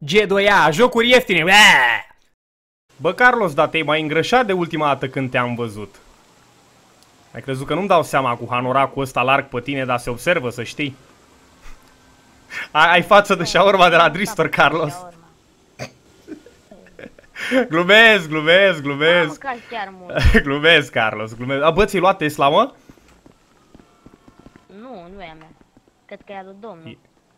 G2A, jocuri ieftine. Bă, Carlos, dar te-ai mai îngrășat de ultima dată când te-am văzut. Ai crezut că nu-mi dau seama cu hanoracul ăsta larg pe tine, dar se observă, să știi. Ai față de shawarma de la Dristor, Carlos. Glumesc. Glumesc, Carlos, glumesc. Bă, ți-ai luat Tesla, mă? Nu e a mea. Cred că e a lui domnul.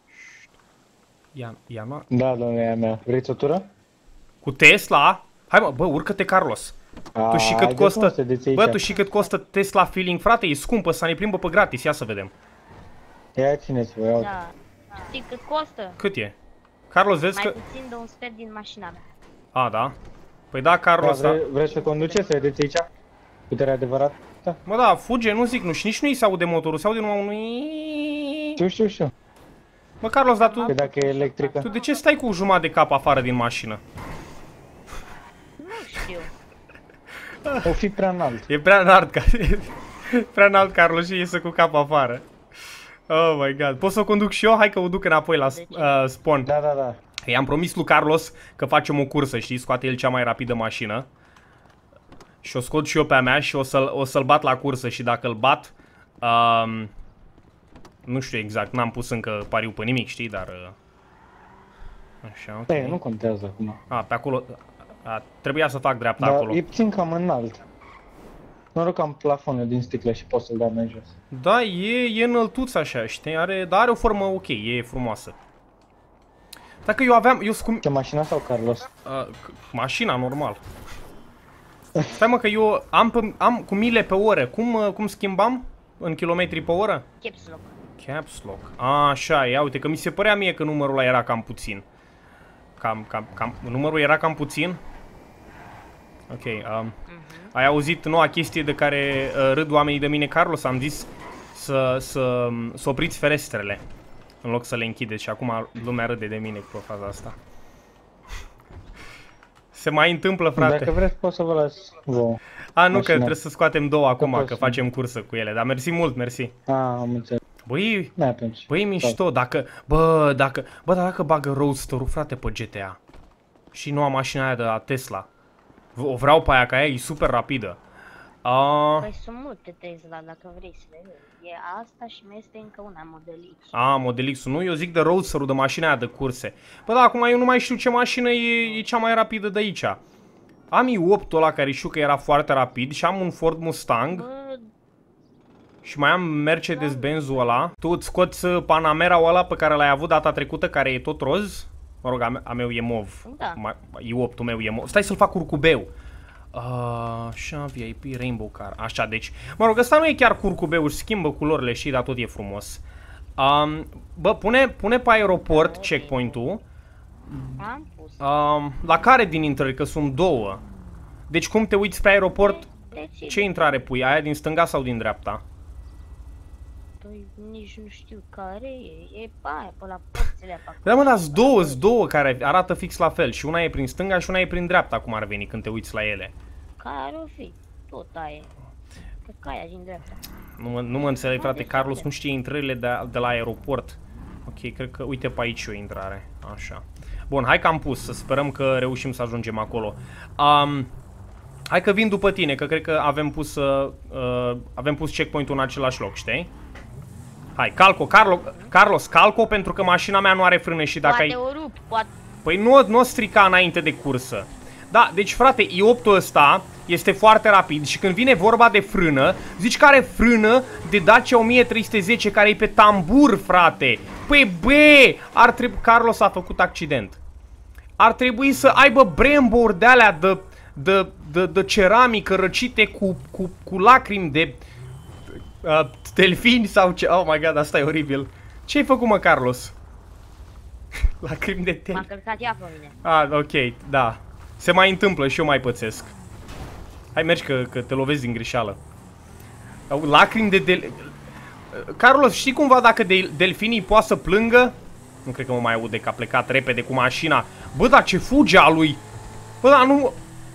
Ia, mă. Da, domnule, e a mea. Vreți o tură? Cu Tesla? Hai, mă, bă, urcă-te, Carlos. Tu și cât costă? Bă, tu și cât costă Tesla Feeling, frate? E scumpă, să ne plimbă pe gratis, ia să vedem. Ia țineți-vă, iau. Da. Știi cât costă? Cât e? Carlos, vezi că... Mai puțin de un sfert din mașina mea. A, da? Păi da, Carlos, da. Vreți să conduceți, să vedeți aici? Puterea adevărată? Da. Mă, da, fuge, nu zic, nu, și nici nu-i se aude motorul, se aude numai unui... Știu. Mă, Carlos, dar tu... Că dacă e electrică... Tu de ce stai cu jumătate de cap afară din mașină? Nu știu. O fi prea înalt. E prea înalt, prea înalt, Carlos, și iese cu cap afară. Oh my god. Pot să o conduc și eu? Hai că o duc înapoi la spawn. Da. I-am promis lui Carlos că facem o cursă, știi? Scoate el cea mai rapidă mașină. Și o scot și eu pe a mea și o să-l bat la cursă. Și dacă îl bat... nu știu exact, n-am pus încă pariu pe nimic, știi? Dar... așa, ok. Ei, nu contează acum. Pe acolo... trebuia să fac dreapta Dar acolo. e puțin cam înalt. Noroc că am plafonul din sticlă și pot să-l dau mai jos. Da, e înăltuț așa, știi? Dar are o formă ok, e frumoasă. Dacă eu aveam... Ce, mașina sau Carlos? Mașina, normal. Stai, mă, că eu am cu mile pe oră. Cum schimbam? În kilometri pe oră? Caps lock. Caps lock. Așa, ia uite, că mi se părea mie că numărul ăla era cam puțin. Numărul era cam puțin? Ok, ai auzit noua chestie de care râd oamenii de mine, Carlos? Am zis să opriți ferestrele în loc să le închideți și acum lumea râde de mine cu faza asta. Se mai întâmplă, frate. Dacă vreți pot să vă las vouă. Nu, că trebuie să scoatem două acum, că facem cursă cu ele. Dar mersi mult, mersi. Am înțeles. Băi, mișto, dacă bagă roadster-ul, frate, pe GTA și noua mașina aia de la Tesla. O vreau pe aia, că aia e super rapidă. Păi sunt multe Tesla, dacă vrei să vezi. E asta și mai este încă una, Model X. Model X-ul, nu? Eu zic de roadster-ul, de mașina aia de curse. Bă, da, acum eu nu mai știu ce mașină e cea mai rapidă de aici. Am i8-ul ăla care știu că era foarte rapid și am un Ford Mustang. Și mai am Mercedes-Benz-ul ăla. Tu îți scoți Panamera-ul ăla pe care l-ai avut data trecută, care e tot roz? Mă rog, a meu e mov. Da. i8-ul meu e mov. Stai să-l fac curcubeu. Așa, VIP, Rainbow Car. Așa, deci, mă rog, ăsta nu e chiar curcubeu, își schimbă culorile și dar tot e frumos. Bă, pune pe aeroport checkpoint-ul. Am pus. La care din intrări? Că sunt două. Deci cum te uiți pe aeroport? Ce intrare pui? Aia din stânga sau din dreapta? Păi nici nu știu care e pe aia, pe la porțile pe acolo. Da, mă, dar sunt două care arată fix la fel. Și una e prin stânga și una e prin dreapta, cum ar veni când te uiți la ele. Care o fi? Tot aia. Cred că aia din dreapta. Nu mă înțeleg, frate, Carlos nu știe intrările de la aeroport. Ok, cred că, uite, pe aici e o intrare. Așa. Bun, hai că am pus, să sperăm că reușim să ajungem acolo. Hai că vin după tine, că cred că avem pus checkpoint-ul în același loc, știi? Hai, Carlos, calco, pentru că mașina mea nu are frâne și dacă poate o rup, poate... Păi nu o strica înainte de cursă. Da, deci frate, i8-ul ăsta este foarte rapid și când vine vorba de frână, zici că are frână de Dacia 1310 care e pe tambur, frate. Păi bă, Carlos a făcut accident. Ar trebui să aibă Brembo-uri de alea de ceramică răcite cu lacrimi de delfini sau ce. Oh my god, asta e oribil. Ce ai făcut, mă, Carlos? Lacrimi de delfini. M-a călcat ea pe mine. Ok, da. Se mai întâmplă și eu mai pățesc. Hai, mergi că te lovezi din greșeală. Lacrimi de Carlos, știi cumva dacă delfinii poate să plângă? Nu cred că mă mai aude, că a plecat repede cu mașina. Bă, dar ce fuge a lui! Bă, dar nu...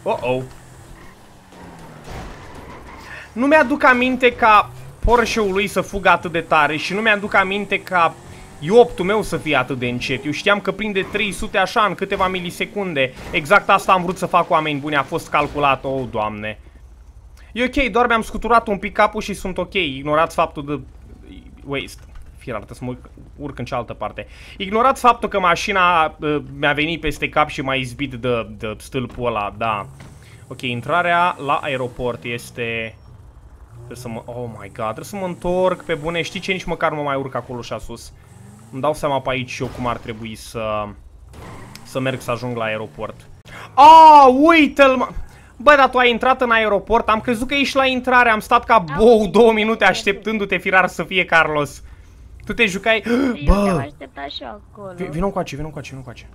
Nu mi-aduc aminte ca Porsche-ul lui să fugă atât de tare și nu mi-aduc aminte ca E8-ul meu să fie atât de încet. Eu știam că prinde 300 așa în câteva milisecunde. Exact asta am vrut să fac, oameni buni. A fost calculat. Oh, Doamne. E ok, doar mi-am scuturat un pic capul și sunt ok. Ignorați faptul de... Waste. Fier, arată să mă urc în cealaltă parte. Ignorați faptul că mașina mi-a venit peste cap și m-a izbit de stâlpul ăla. Da. Ok, intrarea la aeroport este... Trebuie să mă... Oh my god, trebuie să mă întorc pe bune. Știi ce? Nici măcar nu mă mai urc acolo și sus. Îmi dau seama pe aici eu cum ar trebui să merg să ajung la aeroport. Uite-l, mă! Bă, dar tu ai intrat în aeroport? Am crezut că ești la intrare. Am stat ca bou 2 minute așteptându-te, firar, să fie Carlos. Tu te jucai... Eu te-am așteptat și eu acolo. Vino încoace, vino încoace, vino încoace.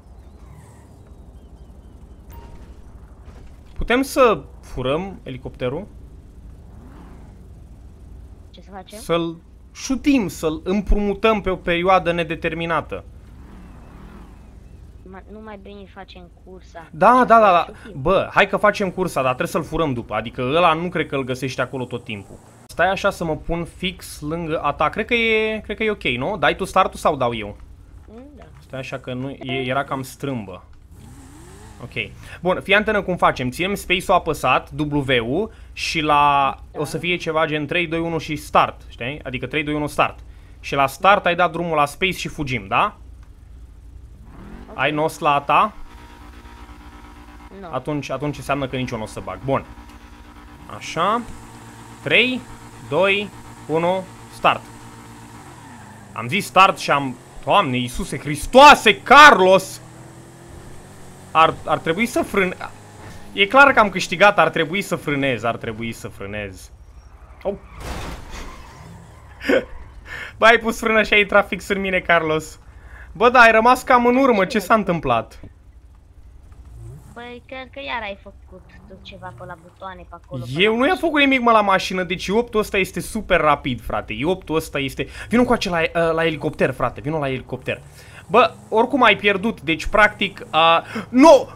Putem să furăm elicopterul? Ce să facem? Să-l șutim, să-l împrumutăm pe o perioadă nedeterminată. Nu mai bine facem cursa. Da. Bă, hai că facem cursa, dar trebuie să-l furăm după. Adică ăla nu cred că îl găsești acolo tot timpul. Stai așa să mă pun fix lângă a ta. Cred că e ok, nu? Dai tu startul sau dau eu? Da. Stai așa că nu, era cam strâmbă. Ok. Bun, fii antenă cum facem. Ținem space-ul apăsat, W-ul, și la... O să fie ceva gen 3, 2, 1 și start, știi? Adică 3, 2, 1 start. Și la start ai dat drumul la space și fugim, da? Okay. Ai nos la a ta? No. Atunci înseamnă că nici eu nu o să bag. Bun. Așa. 3, 2, 1, start. Am zis start și am... Doamne, Iisuse Hristoase, Carlos! Ar trebui să frânez. E clar că am câștigat, ar trebui să frânez, Oh. Bă, ai pus frână și ai intrat fix în mine, Carlos. Bă, da, ai rămas cam în urmă, ce s-a întâmplat? Păi, cred că iar ai făcut ceva pe la butoane pe acolo. Eu nu i-am făcut nimic, mă, la mașină, deci E8-ul ăsta este super rapid, frate. E8-ul ăsta este... Vino încoace la elicopter, frate, vino la elicopter. Bă, oricum ai pierdut, deci practic... Nu!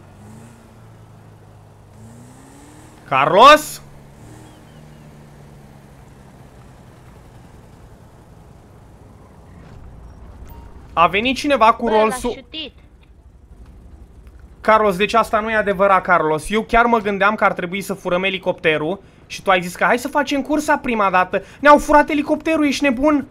Carlos? A venit cineva cu Rolls-ul... Carlos, deci asta nu e adevărat, Carlos. Eu chiar mă gândeam că ar trebui să furăm elicopterul și tu ai zis că hai să facem cursa prima dată. Ne-au furat elicopterul, ești nebun?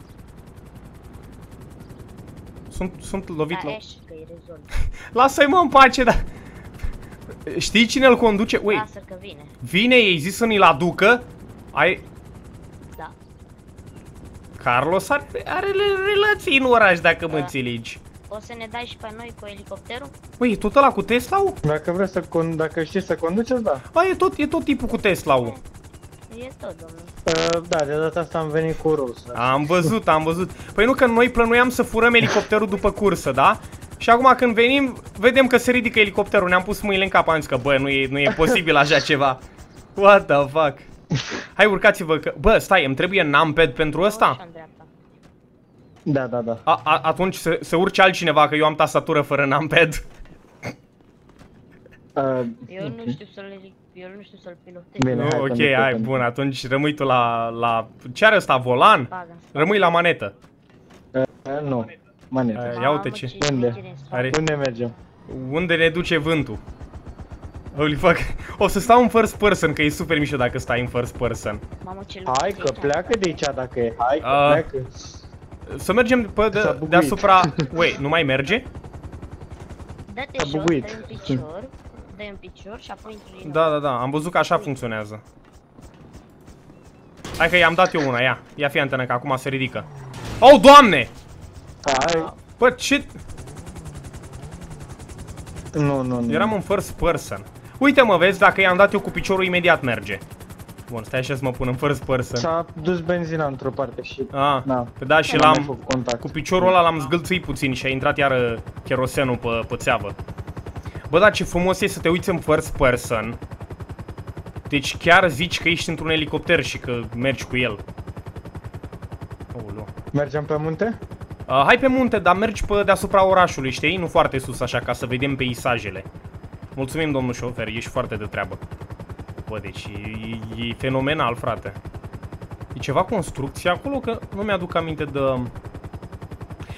Sunt lovit la... Lasă-i, mă, în pace, dar... Știi cine îl conduce? Ui, lasă că vine. Vine, i-ai zis să ni-l aducă? Da. Carlos are relații în oraș, dacă mă înțelegi. O să ne dai și pe noi cu elicopterul? Ui, e tot ăla cu Tesla-ul? Dacă știi să conduceți, da. E tot tipul cu Tesla-ul. E tot, domnule. Da, de data asta am venit cu Rolls. Am văzut. Păi nu, că noi plănuiam să furăm elicopterul după cursă, da? Și acum când venim, vedem că se ridică elicopterul. Ne-am pus mâinile în cap, am zis că bă, nu e posibil așa ceva. What the fuck? Hai, urcați-vă că... Bă, stai, îmi trebuie numpad pentru ăsta? Da. Atunci se urce altcineva, că eu am tastatură fără numpad. Eu nu știu să-l pilotez. Bine, ok, hai, bun, atunci rămâi tu la... Ce are ăsta, volan? Rămâi la manetă. Nu, manetă. Ia uite ce. Unde mergem? Unde ne duce vântul? Holy fuck. O să stau în first person, că e super mișto dacă stai în first person. Hai că pleacă de aici dacă e. Hai că pleacă. Să mergem pe deasupra... Wait, nu mai merge? Dă-te jos, dă-i un picior și apoi intri din nou. Da, am văzut că așa funcționează. Hai că i-am dat eu una, ia fii antenă, că acum se ridică. Oh, Doamne! Hai. Bă, ce... Nu. Eram în first person. Uite, mă, vezi, dacă i-am dat eu cu piciorul, imediat merge. Bun, stai așa să mă pun în first person. S-a dus benzina într-o parte și... Da, și l-am... Cu piciorul ăla l-am zgâlțuit puțin și a intrat iară cherosenul pe țeavă. Bă, dar ce frumos e să te uiți în first person. Deci chiar zici că ești într-un elicopter și că mergi cu el. Mergem pe munte? Hai pe munte, dar mergi pe deasupra orașului, știi? Nu foarte sus așa, ca să vedem peisajele. Mulțumim, domnul șofer, ești foarte de treabă. Bă, deci e fenomenal, frate. E ceva construcție acolo, că nu mi-aduc aminte de...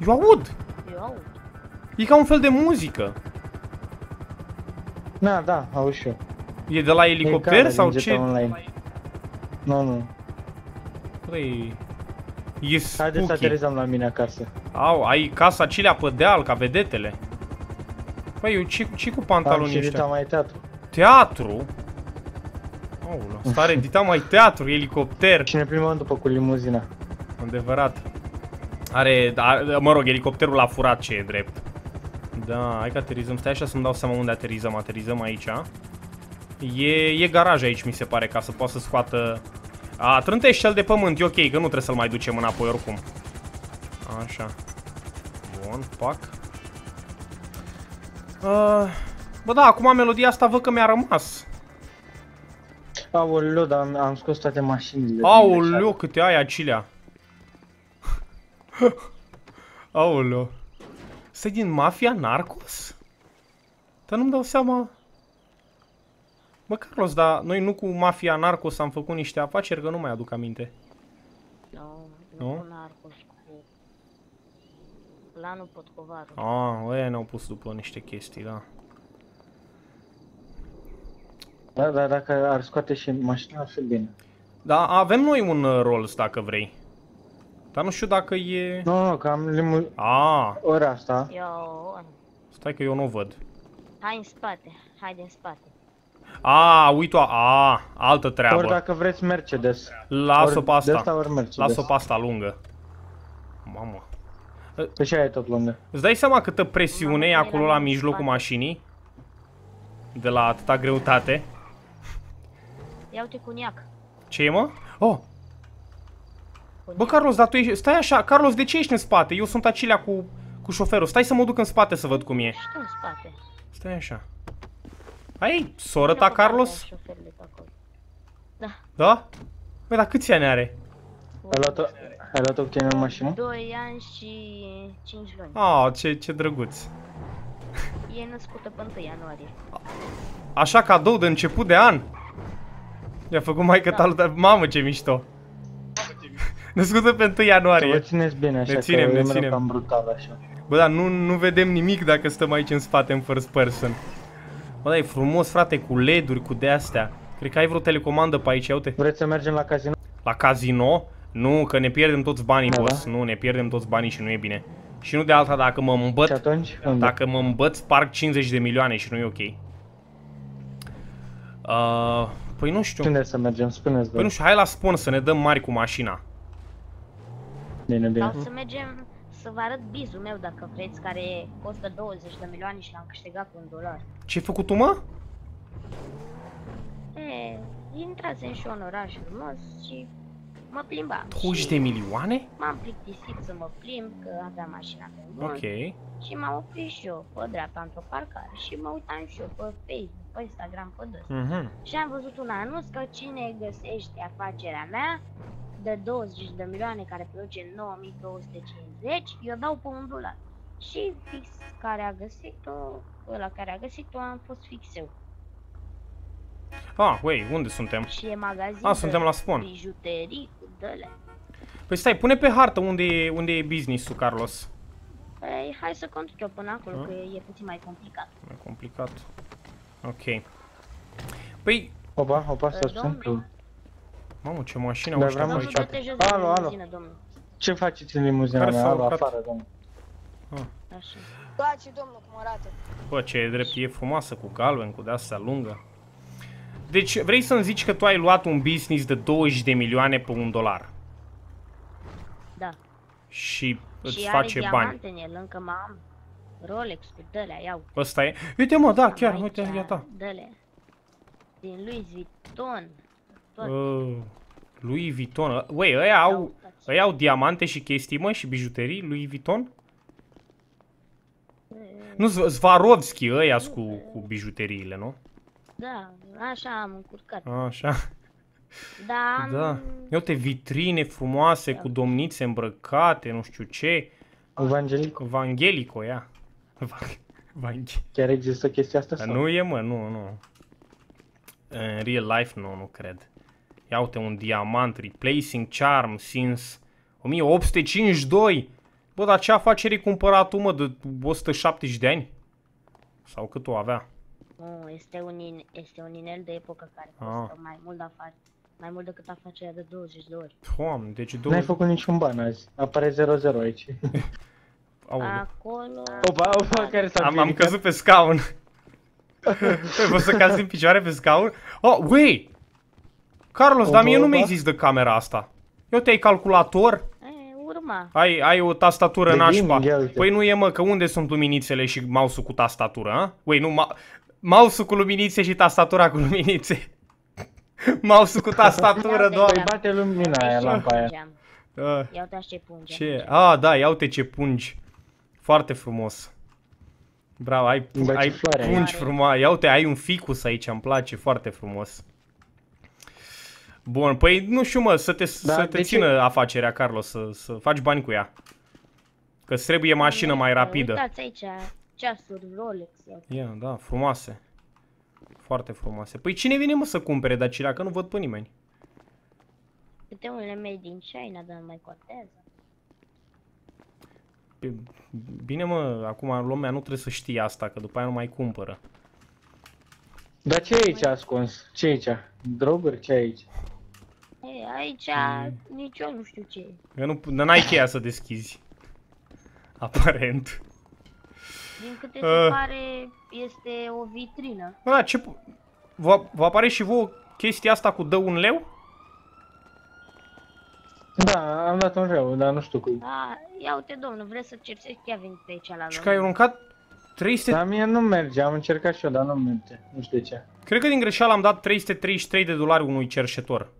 Eu aud. Eu aud. E ca un fel de muzică. Da, auzi și eu. E de la elicopter sau ce? Online. Nu. Băi, e Haideți să spooky. aterizăm la mine acasă. Au, ai casa acelea pe deal, ca vedetele. Păi, eu ce cu Am pantalonii și ăștia? mai teatru. Teatru? Aoleu, stare, edita mai teatru, elicopter. Și ne plimbăm după cu limuzina. Adevărat. Mă rog, elicopterul l-a furat, ce e drept. Da, hai că aterizăm. Stai așa să-mi dau seama unde aterizăm. Aterizăm aici. E garaj aici, mi se pare, ca să poată să scoată... Trântește cel de pământ, e ok, că nu trebuie să-l mai ducem înapoi oricum. Așa. Bun, pac. Bă, da, acum melodia asta văd că mi-a rămas. Aoleu, dar am scos toate mașinile. Aoleu, câte ai acilea. Aoleu. Stai din Mafia Narcos? Dar nu-mi dau seama. Bă, Carlos, dar noi nu cu Mafia Narcos am făcut niște afaceri, că nu mai aduc aminte. Nu cu Narcos, cu planul Potcovaru. Ăia ne-au pus după niște chestii, da. Da, dar dacă ar scoate și mașina, ar fi bine. Da, avem noi un Rolls, dacă vrei. Dar nu știu dacă e... Nu, că am ora asta. Stai că eu nu o văd. Hai în spate, haide în spate. Uite-o, altă treabă. Ori dacă vreți Mercedes. Las-o pe asta. Las-o pe asta lungă. Mamă. Că și aia e tot lungă. Îți dai seama câtă presiune e acolo la mijlocul mașinii? De la atâta greutate. Ia uite coniac. Ce e, mă? Oh! Bă, Carlos, dar tu ești... Stai așa, Carlos, de ce ești în spate? Eu sunt acilea cu șoferul. Stai să mă duc în spate să văd cum e. Ești în spate. Stai așa. Ai soră ta, Carlos? Da. Da? Băi, dar câți ani are? Ai luat-o cu tine în mașină? 2 ani și 5 luni. Ce drăguț. E născută pe 1 ianuarie. Așa, cadou de început de an. I-a făcut maică-ta. Mamă, ce mișto. Născută pe 1 ianuarie. Vă țineți bine așa, ne ținem, că e cam brutal așa. Bă, dar nu vedem nimic dacă stăm aici în spate în first person. Bă, da, e frumos, frate, cu LED-uri, cu de-astea. Cred că ai vreo telecomandă pe aici, uite. Vreți să mergem la casino? La casino? Nu, că ne pierdem toți banii, Da, boss. Nu, ne pierdem toți banii și nu e bine. Și nu de alta, dacă mă îmbăt... Și atunci? Dacă mă îmbăt, sparg 50 de milioane și nu e ok. Păi nu știu. Unde să mergem? Spuneți, Păi nu știu, hai la Spawn să ne dăm mari cu mașina. Bine. Sau să mergem să vă arăt bizul meu, dacă vreți, care costă 20 de milioane și l-am câștigat cu $1. Ce-ai făcut tu, mă? Intrasem și eu în oraș frumos și mă plimbam. 20 de milioane? M-am plictisit să mă plimb, că aveam mașina pe bun. Ok. Și m-am oprit și eu pe dreapta într-o parcare și mă uitam și eu pe Facebook, pe Instagram, pe dăs. Și am văzut un anunț că cine găsește afacerea mea de 20 de milioane care produce 9250, eu dau pe $1. Și fix care a găsit-o, ăla care a găsit-o am fost fix eu. Unde suntem? Și e magazin suntem la Spawn. bijuterii cu dăle. Păi stai, pune pe hartă unde e business-ul, Carlos. Păi, hai să conduc eu până acolo, că e puțin mai complicat. Mai complicat. Ok. Păi... Opa, să spun. Mamă, ce mașină au ăștia pe aici. Alo. Ce faceți în limuzina mea? Alo, afară, domnule. Așa. Place, domnul, cum arată. Bă, ce drept, e frumoasă, cu galben, cu de-astea lungă. Deci, vrei să-mi zici că tu ai luat un business de 20 de milioane pe $1. Da. Și îți Și face are bani. diamante în el, încă mai am. Rolex cu dălea, iau. Ăsta e? Uite mă, da, chiar, Am uite, aici ia ta. Dălea. Din Louis Vuitton. Tot. Louis Vuitton. Ui, ăia au diamante și chestii, mă, și bijuterii, Louis Vuitton? Nu, Swarovski, ăia cu bijuteriile, nu? Da, așa am încurcat. Așa. Da, Da. Ia uite, vitrine frumoase cu domnițe îmbrăcate, nu știu ce. Evangelico. Evangelico, ia. Chiar există chestia asta? Sau? Nu e, mă, nu. În real life, nu cred. Ia uite, un diamant, replacing charm since 1852. Bă, dar ce afacere ai cumpărat tu, mă, de 170 de ani? Sau cât o avea? nu, este un inel de epocă care costă mai mult decât afacerea de 20 de ori. Doamne, deci N-ai făcut niciun ban azi. Apare 0-0 aici. Acolo... Opa, care s-a Am căzut pe scaun. Poți să cazi în picioare pe scaun? Oh, wait! Carlos, dar mie nu mi-ai zis de camera asta. Eu te-ai calculator? Urma. Ai o tastatură De nașpa. gaming, ia uite. Păi nu e, mă, că unde sunt luminițele și mouse-ul cu tastatură, a? Wait, nu, mouse-ul cu luminițe și tastatura cu luminițe. Mouse-ul cu tastatură, Păi doamne. Păi bate lumina aia, lampa aia. Ia uite ce punge. Ce? Ah, da, ia uite ce pungi. Foarte frumos. Bravo, ai pungi frumoase. Ia uite, ai un ficus aici, îmi place, foarte frumos. Bun, păi nu știu, mă, să te țină afacerea, Carlos, să faci bani cu ea. Că-ți trebuie mașină mai rapidă. Uitați aici, ceasuri Rolex. Ia, da, frumoase. Foarte frumoase. Păi cine vine, mă, să cumpere de acelea, că nu văd pe nimeni. Câte unele made in China, dar nu mai contează. Bine, mă, acum lumea nu trebuie să știe asta, că după aia nu mai cumpără. Dar ce e aici ascuns? Ce e aici? Droguri? Ce e aici? Ei, aici nici eu nu știu ce e. N-ai cheia să deschizi. Aparent. Din câte se pare, este o vitrină. Da, ce... Vă apare și vouă chestia asta cu dă un leu? Da, am dat un leu, dar nu știu cui. Da, ia uite, domnul, vreți să cercești? Chiar venit pe aici la Și că ai aruncat 300... Dar mie nu merge, am încercat și eu, dar nu merge. Nu știu de ce. Cred că din greșeală am dat $333 unui cerșetor.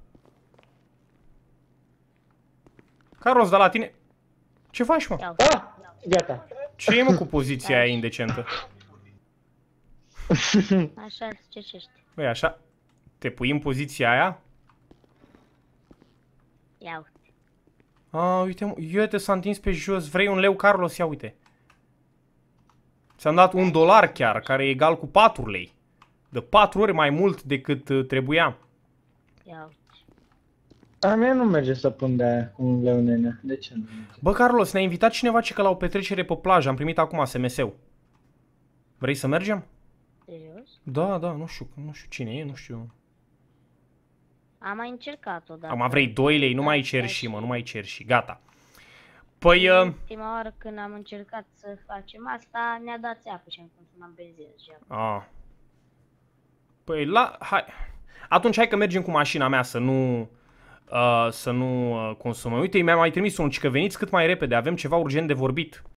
Carlos, dar la tine... Ce faci, mă? Ah! Gata. Ce e, mă, cu poziția aia indecentă? Așa îți cercești. Băi, așa... Te pui în poziția aia? Ia uite. Uite, mă, uite, s-a întins pe jos. Vrei un leu, Carlos? Ia uite. Ți-am dat $1 chiar, care e egal cu 4 lei. De 4 ori mai mult decât trebuia. Ia uite. A mie nu merge să pun de aia cu un leu, nenea. De ce nu merge? Bă, Carlos, ne-a invitat cineva ce că la o petrecere pe plajă. Am primit acum SMS-ul. Vrei să mergem? Serios? Da, nu știu cine e, nu știu. Am mai încercat-o, dar... Acum vrei 2 lei, nu mai cer și, mă, nu mai cer și, gata. Păi... Ultima oară când am încercat să facem asta, ne-a dat țeapă și am consumat benzină. Păi, hai... Atunci hai că mergem cu mașina mea să nu consumăm. Uite, mi-a mai trimis unul, că veniți cât mai repede, avem ceva urgent de vorbit.